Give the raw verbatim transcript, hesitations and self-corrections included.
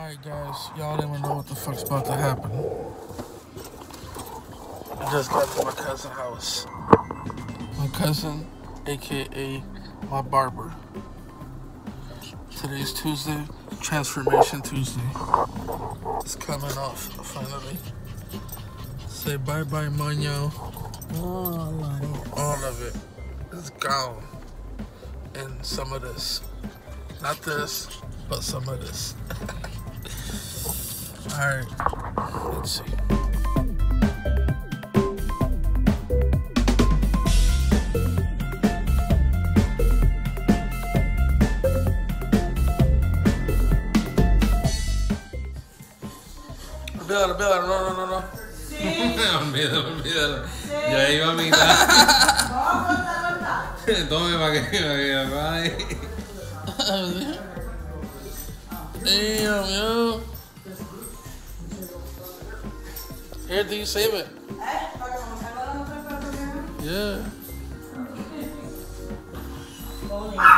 Alright guys, y'all didn't even know what the fuck's about to happen. I just got to my cousin's house. My cousin, aka my barber. Today's Tuesday, Transformation Tuesday. It's coming off finally. Say bye bye, Maño. All of it. All of it is gone. And some of this. Not this, but some of this. Alright, let's see. Olvídalo, olvídalo, no, no, no, no. Sí. Olvídalo, olvídalo. Ya iba a mitad. Tome para que me vaya. Damn, yo. Here, do you save it? Yeah.